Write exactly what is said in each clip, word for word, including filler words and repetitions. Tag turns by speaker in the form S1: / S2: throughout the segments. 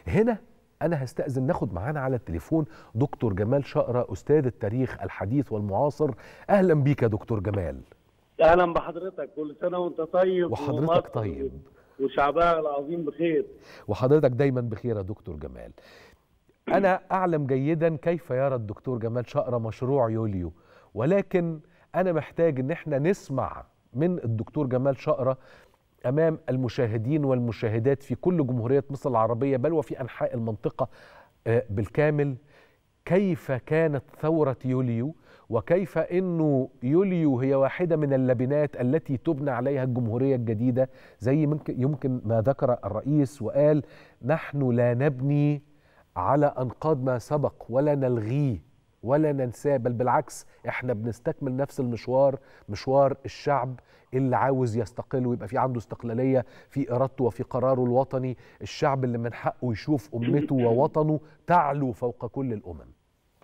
S1: هنا أنا هستأذن ناخد معانا على التليفون دكتور جمال شقرة، أستاذ التاريخ الحديث والمعاصر. أهلا بيك يا دكتور جمال.
S2: اهلا بحضرتك، كل سنه وانت طيب.
S1: وحضرتك طيب
S2: وشعبها العظيم بخير.
S1: وحضرتك دايما بخير يا دكتور جمال. أنا أعلم جيدا كيف يرى الدكتور جمال شقرة مشروع يوليو، ولكن أنا محتاج إن احنا نسمع من الدكتور جمال شقرة أمام المشاهدين والمشاهدات في كل جمهورية مصر العربية بل وفي أنحاء المنطقة بالكامل كيف كانت ثورة يوليو، وكيف أنه يوليو هي واحدة من اللبنات التي تبنى عليها الجمهورية الجديدة، زي يمكن ما ذكر الرئيس وقال: نحن لا نبني على أنقاض ما سبق ولا نلغيه ولا ننساه، بل بالعكس احنا بنستكمل نفس المشوار، مشوار الشعب اللي عاوز يستقل ويبقى في عنده استقلالية في إرادته وفي قراره الوطني، الشعب اللي من حقه يشوف أمته ووطنه تعلو فوق كل الأمم.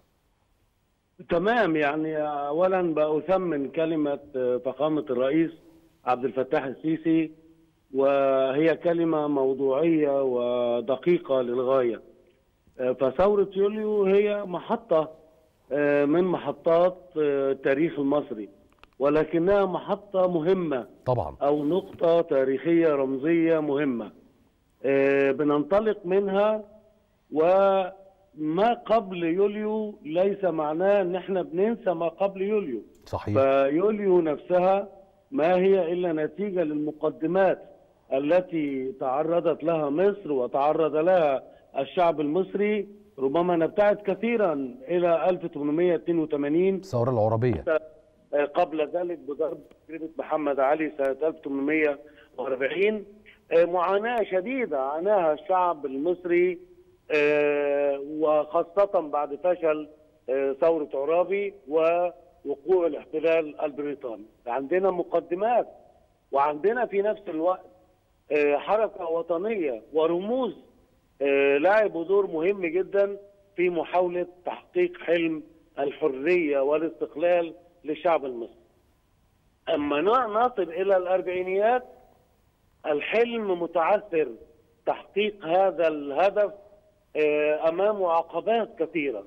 S2: تمام، يعني أولا بأثمن كلمة فخامة الرئيس عبد الفتاح السيسي، وهي كلمة موضوعية ودقيقة للغاية. فثورة يوليو هي محطة من محطات التاريخ المصري، ولكنها محطة مهمة
S1: طبعا، أو
S2: نقطة تاريخية رمزية مهمة بننطلق منها. وما قبل يوليو ليس معناه ان احنا بننسى ما قبل يوليو.
S1: صحيح.
S2: فيوليو نفسها ما هي الا نتيجة للمقدمات التي تعرضت لها مصر وتعرض لها الشعب المصري. ربما نبتعد كثيرا الى ألف وثمانمائة واثنين وثمانين
S1: الثورة العربية،
S2: قبل ذلك بضرب تجربة محمد علي سنة ألف وثمانمائة وأربعين. معاناة شديدة عاناها الشعب المصري، وخاصة بعد فشل ثورة عرابي ووقوع الاحتلال البريطاني. عندنا مقدمات، وعندنا في نفس الوقت حركة وطنية ورموز لعبوا دور مهم جدا في محاولة تحقيق حلم الحرية والاستقلال للشعب المصري. أما نصل إلى الأربعينيات الحلم متعثر تحقيق هذا الهدف أمامه عقبات كثيرة،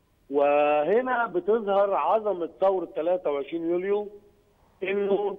S2: وهنا بتظهر عظمة ثورة ثلاثة وعشرين يوليو، إنه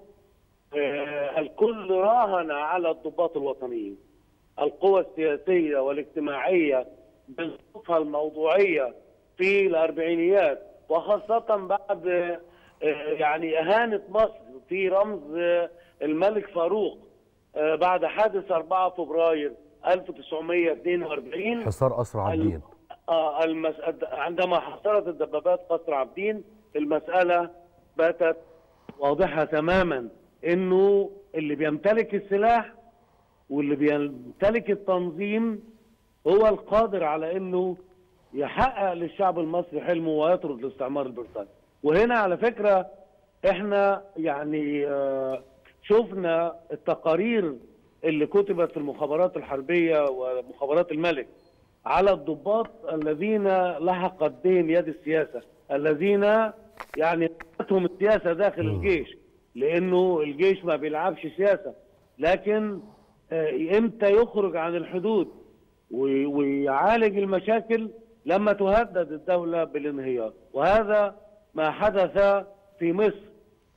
S2: الكل راهن على الضباط الوطنيين. القوى السياسية والاجتماعية بظروفها الموضوعية في الأربعينيات، وخاصة بعد يعني إهانة مصر في رمز الملك فاروق بعد حادث أربعة فبراير ألف وتسعمائة واثنين وأربعين،
S1: حصار قصر عابدين.
S2: المس... عندما حصرت الدبابات قصر عابدين، المسألة باتت واضحة تماما، إنه اللي بيمتلك السلاح واللي بيمتلك التنظيم هو القادر على إنه يحقق للشعب المصري حلمه ويطرد الاستعمار البريطاني. وهنا على فكرة احنا يعني شفنا التقارير اللي كتبت في المخابرات الحربية ومخابرات الملك على الضباط الذين لحقت بهم يد السياسة، الذين يعني قتلهم السياسة داخل الجيش، لأنه الجيش ما بيلعبش سياسة، لكن امتى يخرج عن الحدود ويعالج المشاكل لما تهدد الدولة بالانهيار. وهذا ما حدث في مصر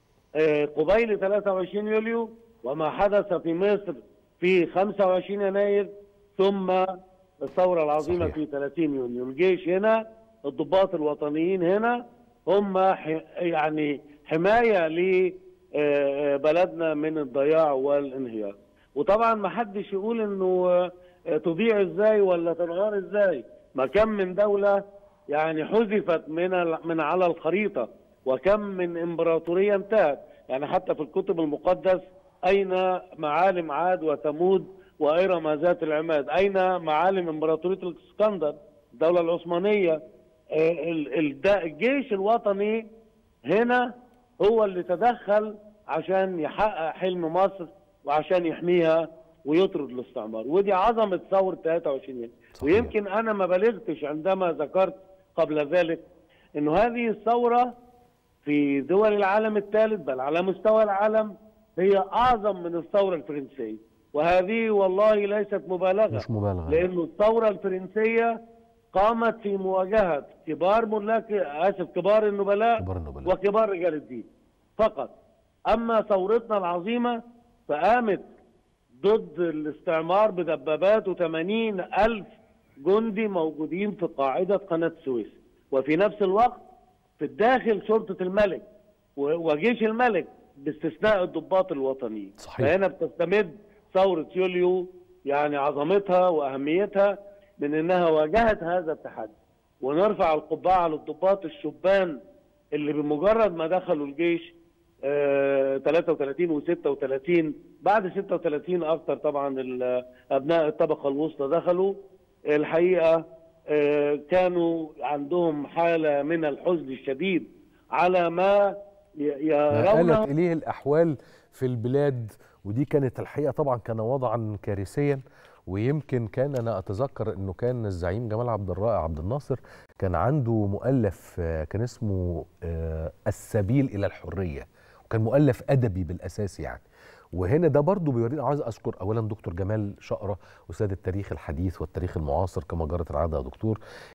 S2: قبيل ثلاثة وعشرين يوليو، وما حدث في مصر في خمسة وعشرين يناير، ثم الثورة العظيمة صحيح. في ثلاثين يونيو. الجيش هنا، الضباط الوطنيين هنا هم يعني حماية لبلدنا من الضياع والانهيار. وطبعا ما حدش يقول انه تضيع ازاي ولا تنهار ازاي. ما كم من دولة يعني حذفت من من على الخريطة، وكم من امبراطورية انتهت. يعني حتى في الكتب المقدس أين معالم عاد وثمود وإرم ذات العماد؟ أين معالم امبراطورية الاسكندر الدولة العثمانية؟ الجيش الوطني هنا هو اللي تدخل عشان يحقق حلم مصر وعشان يحميها ويطرد الاستعمار. ودي عظمة ثورة ثلاثة وعشرين. ويمكن أنا ما بلغتش عندما ذكرت قبل ذلك إنه هذه الثورة في دول العالم الثالث بل على مستوى العالم هي أعظم من الثورة الفرنسية. وهذه والله ليست مبالغة،
S1: مش مبالغة،
S2: لأن الثورة الفرنسية قامت في مواجهة كبار ملاك آسف كبار النبلاء,
S1: كبار النبلاء
S2: وكبار رجال الدين فقط. أما ثورتنا العظيمة فقامت ضد الاستعمار بدبابات وثمانين ألف جندي موجودين في قاعدة قناة السويس، وفي نفس الوقت في الداخل شرطة الملك وجيش الملك باستثناء الضباط الوطنيين.
S1: صحيح.
S2: فهنا بتستمد ثورة يوليو يعني عظمتها وأهميتها من أنها واجهت هذا التحدي، ونرفع القبعة للضباط الشبان اللي بمجرد ما دخلوا الجيش آه ثلاثة وثلاثين وستة وثلاثين، بعد ستة وثلاثين أكثر طبعا أبناء الطبقة الوسطى دخلوا، الحقيقة آه كانوا عندهم حالة من الحزن الشديد على ما يرونه
S1: آلت إليه الأحوال في البلاد، ودي كانت الحقيقة طبعا كان وضعا كارثيا. ويمكن كان أنا أتذكر أنه كان الزعيم جمال عبد الرائع عبد الناصر كان عنده مؤلف كان اسمه السبيل إلى الحرية، وكان مؤلف أدبي بالأساس يعني. وهنا ده برضو بيورينا، عايز أشكر أولا دكتور جمال شقرة أستاذ التاريخ الحديث والتاريخ المعاصر كما جرت العادة يا دكتور،